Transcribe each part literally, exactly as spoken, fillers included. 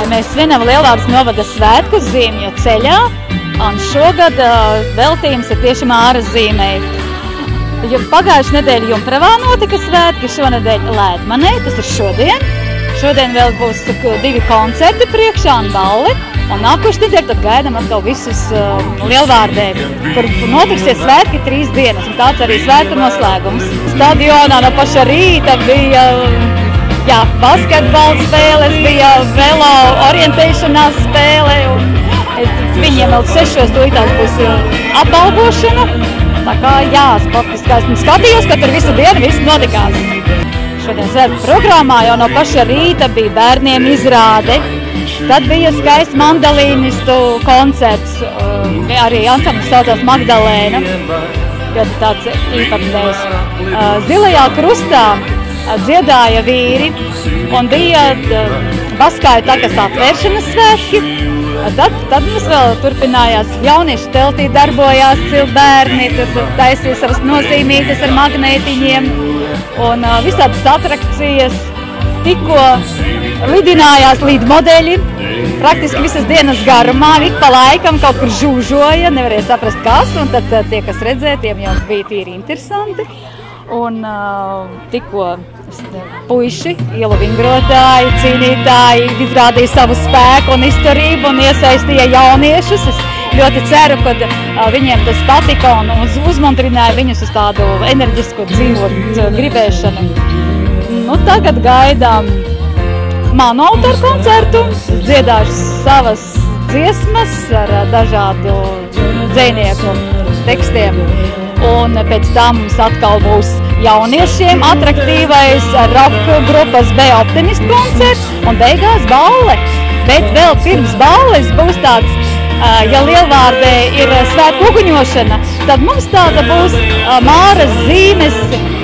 mēs svinam Lielvārdes novada svētkus Ziemju ceļā, un šogad uh, veltījums ir tieši Māras zīmei. Jo pagājušajā nedēļā Jumpravā notika svētki, šonedēļ Lēdmanē, tas ir šodien. Šodien vēl būs divi koncerti priekšā un balli, un nākošu nedēļu tad gaidām atkal visus uh, Lielvārdē, kur notiksies svētki trīs dienas, un tāds arī svētku noslēgums. Stadionā no paša rīta bija jā, basketbola spēles, bija velo orientēšanās spēle, un viņiem vēl sešos tūlītās būs apbalvošana. Tā kā jā, sportiskais, un skatījos, ka tur visu dienu viss notikās. Šodien svētku programmā jau no paša rīta bija bērniem izrāde, tad bija skaists mandalīnistu koncerts, arī ansamblis saucās Magdalēna, ļoti tāds īpatnējs. Zilajā krustā dziedāja vīri, un bija Baskāju takas atvēršanas svētki. Tad, tad mums vēl turpinājās jauniešu teltī darbojās bērni, tur taisīja savas nozīmītes ar magnētiņiem un uh, visādas atrakcijas. Tikko lidinājās līdmodeļi, praktiski visas dienas garumā, ik pa laikam kaut kur žūžoja, nevarēja saprast kas, un tad uh, tie, kas redzēja, tiem jau bija tīri interesanti. Un uh, tikko puiši, ielu vingrotāji, cīnītāji izrādīja savu spēku un izturību un iesaistīja jauniešus. Es ļoti ceru, ka uh, viņiem tas patika un uz, uzmundrināja viņus uz tādu enerģisku dzīvot gribēšanu. Nu, tagad gaidām manu autoru koncertu, dziedāšu savas dziesmas ar dažādu dzejnieku tekstiem. Un pēc tam mums atkal būs jauniešiem atraktīvais roka grupas B Optimistu koncerts un beigās balle. Bet vēl pirms balles būs tāds, ja Lielvārdē ir svētku uguņošana, tad mums tāda būs Māras zīmes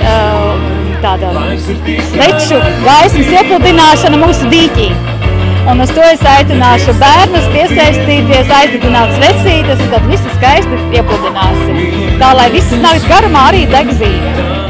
tāda sveču gaismas iepludināšana mūsu dīķī. Un uz to es aicināšu bērnus piesaistīties, aizdedināt svecītes, un tad visi skaisti iepludināsim. Tā, lai visas nakts garumā arī deg zīme.